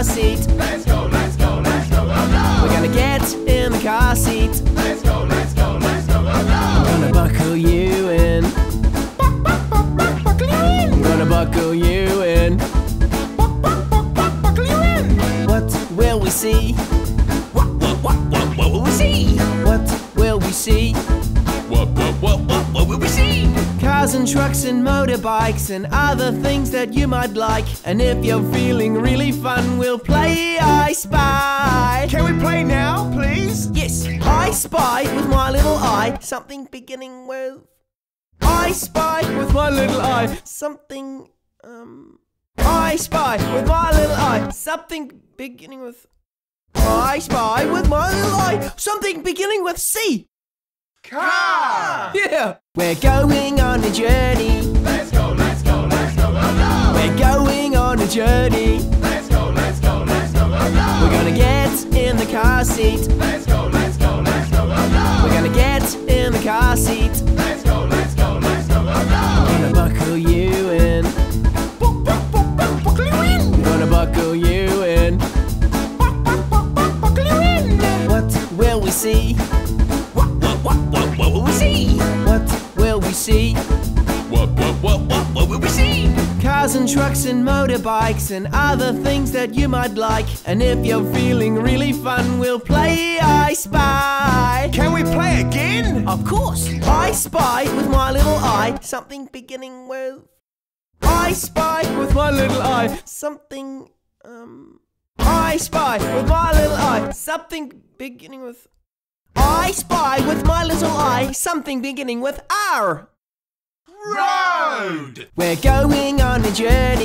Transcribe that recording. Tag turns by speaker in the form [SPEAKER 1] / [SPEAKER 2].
[SPEAKER 1] seat.
[SPEAKER 2] Let's go, let's go, let's go, go, go.
[SPEAKER 1] We're gonna get in the car seat.
[SPEAKER 2] Let's go, let's go, let's go, go, go.
[SPEAKER 1] I'm gonna buckle you in.
[SPEAKER 2] Buckle you in.
[SPEAKER 1] I'm gonna buckle you in.
[SPEAKER 2] Buckle you in.
[SPEAKER 1] What will we see?
[SPEAKER 2] What will we see?
[SPEAKER 1] What will we see?
[SPEAKER 2] What will we see?
[SPEAKER 1] Cars and trucks and motorbikes and other things that you might like. And if you're feeling really fun, we'll play I Spy.
[SPEAKER 2] Can we play now, please?
[SPEAKER 1] Yes, I spy with my little eye something beginning with. I spy with my little eye something. I spy with my little eye something beginning with. I spy with my little eye something beginning with C.
[SPEAKER 2] Car!
[SPEAKER 1] Yeah! We're going on a journey.
[SPEAKER 2] Let's go, let's go, let's go, go, go.
[SPEAKER 1] We're going on a journey.
[SPEAKER 2] Let's go, let's go, let's go, go, go.
[SPEAKER 1] We're gonna get in the car seat.
[SPEAKER 2] Let's go, let's go, let's go, go, go.
[SPEAKER 1] We're gonna get in the car seat.
[SPEAKER 2] Let's go, let's go, let's go, go, go.
[SPEAKER 1] I'm gonna buckle you in.
[SPEAKER 2] Buckle you in.
[SPEAKER 1] I'm gonna buckle you in.
[SPEAKER 2] Buckle you in.
[SPEAKER 1] What will we see?
[SPEAKER 2] What will we see?
[SPEAKER 1] What will we see?
[SPEAKER 2] What will we see?
[SPEAKER 1] Cars and trucks and motorbikes and other things that you might like. And if you're feeling really fun, we'll play I Spy.
[SPEAKER 2] Can we play again?
[SPEAKER 1] Of course! I spy with my little eye something beginning with. I spy with my little eye something. I spy with my little eye something beginning with. I spy with my little eye something beginning with R.
[SPEAKER 2] Road!
[SPEAKER 1] We're going on a journey.